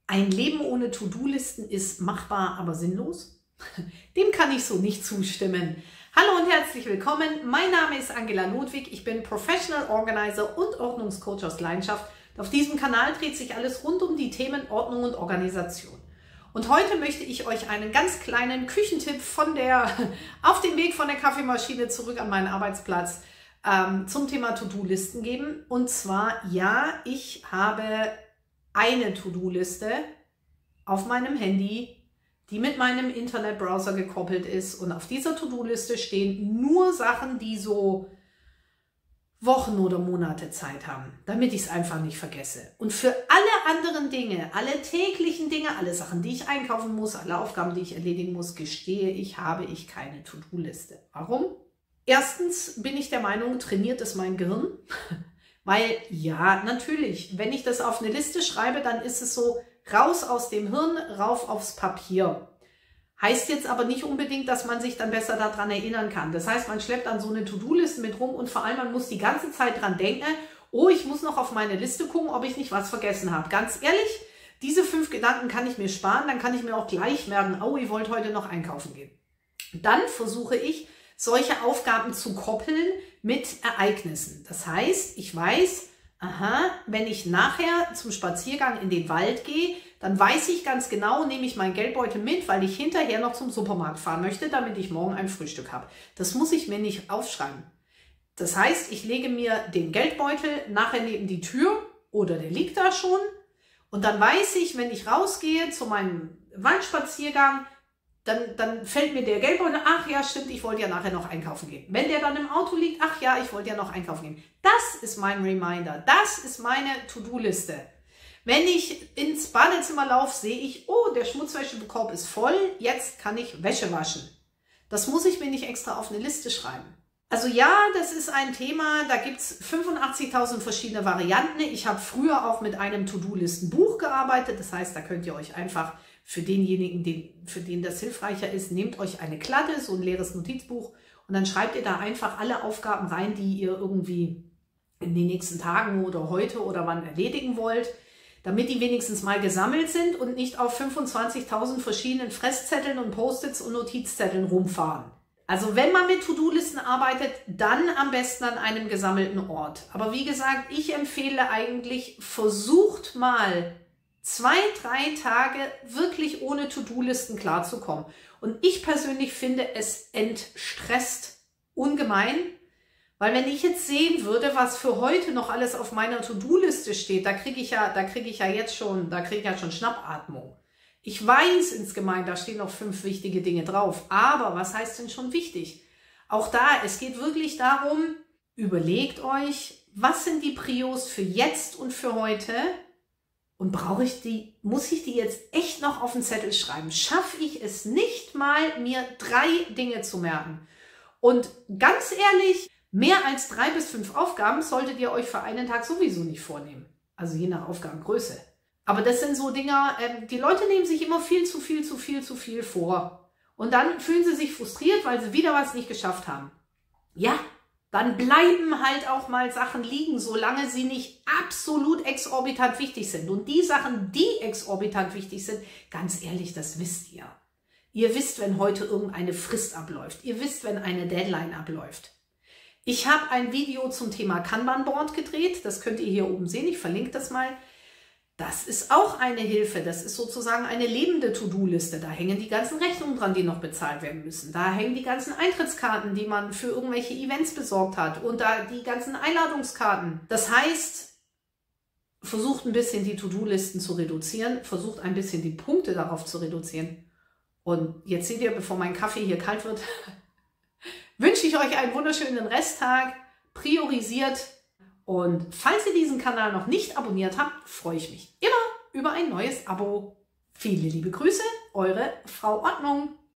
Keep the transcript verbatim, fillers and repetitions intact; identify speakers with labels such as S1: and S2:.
S1: Ein Leben ohne To-Do-Listen ist machbar, aber sinnlos? Dem kann ich so nicht zustimmen. Hallo und herzlich willkommen. Mein Name ist Angela Ludwig. Ich bin Professional Organizer und Ordnungscoach aus Leidenschaft. Auf diesem Kanal dreht sich alles rund um die Themen Ordnung und Organisation. Und heute möchte ich euch einen ganz kleinen Küchentipp von der, auf dem Weg von der Kaffeemaschine zurück an meinen Arbeitsplatz ähm, zum Thema To-Do-Listen geben. Und zwar, ja, ich habe eine To-Do-Liste auf meinem Handy, die mit meinem Internetbrowser gekoppelt ist. Und auf dieser To-Do-Liste stehen nur Sachen, die so Wochen oder Monate Zeit haben, damit ich es einfach nicht vergesse. Und für alle anderen Dinge, alle täglichen Dinge, alle Sachen, die ich einkaufen muss, alle Aufgaben, die ich erledigen muss, gestehe ich, habe ich keine To-Do-Liste. Warum? Erstens bin ich der Meinung, trainiert es mein Gehirn. Weil, ja, natürlich, wenn ich das auf eine Liste schreibe, dann ist es so, raus aus dem Hirn, rauf aufs Papier. Heißt jetzt aber nicht unbedingt, dass man sich dann besser daran erinnern kann. Das heißt, man schleppt dann so eine To-Do-Liste mit rum und vor allem, man muss die ganze Zeit dran denken, oh, ich muss noch auf meine Liste gucken, ob ich nicht was vergessen habe. Ganz ehrlich, diese fünf Gedanken kann ich mir sparen, dann kann ich mir auch gleich merken, oh, ich wollte heute noch einkaufen gehen. Dann versuche ich, solche Aufgaben zu koppeln mit Ereignissen. Das heißt, ich weiß, aha, wenn ich nachher zum Spaziergang in den Wald gehe, dann weiß ich ganz genau, nehme ich meinen Geldbeutel mit, weil ich hinterher noch zum Supermarkt fahren möchte, damit ich morgen ein Frühstück habe. Das muss ich mir nicht aufschreiben. Das heißt, ich lege mir den Geldbeutel nachher neben die Tür oder der liegt da schon und dann weiß ich, wenn ich rausgehe zu meinem Waldspaziergang, Dann, dann fällt mir der Geldbeutel, ach ja, stimmt, ich wollte ja nachher noch einkaufen gehen. Wenn der dann im Auto liegt, ach ja, ich wollte ja noch einkaufen gehen. Das ist mein Reminder, das ist meine To-Do-Liste. Wenn ich ins Badezimmer laufe, sehe ich, oh, der Schmutzwäschekorb ist voll, jetzt kann ich Wäsche waschen. Das muss ich mir nicht extra auf eine Liste schreiben. Also ja, das ist ein Thema, da gibt es fünfundachtzigtausend verschiedene Varianten. Ich habe früher auch mit einem To-Do-Listen-Buch gearbeitet, das heißt, da könnt ihr euch einfach für denjenigen, den, für den das hilfreicher ist, nehmt euch eine Klatte, so ein leeres Notizbuch und dann schreibt ihr da einfach alle Aufgaben rein, die ihr irgendwie in den nächsten Tagen oder heute oder wann erledigen wollt, damit die wenigstens mal gesammelt sind und nicht auf fünfundzwanzigtausend verschiedenen Fresszetteln und Post-its und Notizzetteln rumfahren. Also wenn man mit To-Do-Listen arbeitet, dann am besten an einem gesammelten Ort. Aber wie gesagt, ich empfehle eigentlich, versucht mal zwei, drei Tage wirklich ohne To-Do-Listen klarzukommen. Und ich persönlich finde, es entstresst ungemein, weil wenn ich jetzt sehen würde, was für heute noch alles auf meiner To-Do-Liste steht, da kriege ich ja, da kriege ich ja jetzt schon, da kriege ich ja schon Schnappatmung. Ich weiß insgemein, da stehen noch fünf wichtige Dinge drauf. Aber was heißt denn schon wichtig? Auch da, es geht wirklich darum, überlegt euch, was sind die Prios für jetzt und für heute? Und brauche ich die, muss ich die jetzt echt noch auf den Zettel schreiben? Schaffe ich es nicht mal, mir drei Dinge zu merken? Und ganz ehrlich, mehr als drei bis fünf Aufgaben solltet ihr euch für einen Tag sowieso nicht vornehmen. Also je nach Aufgabengröße. Aber das sind so Dinger, äh, die Leute nehmen sich immer viel zu viel, zu viel, zu viel vor. Und dann fühlen sie sich frustriert, weil sie wieder was nicht geschafft haben. Ja, dann bleiben halt auch mal Sachen liegen, solange sie nicht absolut exorbitant wichtig sind. Und die Sachen, die exorbitant wichtig sind, ganz ehrlich, das wisst ihr. Ihr wisst, wenn heute irgendeine Frist abläuft. Ihr wisst, wenn eine Deadline abläuft. Ich habe ein Video zum Thema Kanban-Board gedreht. Das könnt ihr hier oben sehen. Ich verlinke das mal. Das ist auch eine Hilfe. Das ist sozusagen eine lebende To-Do-Liste. Da hängen die ganzen Rechnungen dran, die noch bezahlt werden müssen. Da hängen die ganzen Eintrittskarten, die man für irgendwelche Events besorgt hat. Und da die ganzen Einladungskarten. Das heißt, versucht ein bisschen die To-Do-Listen zu reduzieren. Versucht ein bisschen die Punkte darauf zu reduzieren. Und jetzt seht ihr, bevor mein Kaffee hier kalt wird, wünsche ich euch einen wunderschönen Resttag. Priorisiert. Und falls ihr diesen Kanal noch nicht abonniert habt, freue ich mich immer über ein neues Abo. Viele liebe Grüße, eure Frau Ordnung.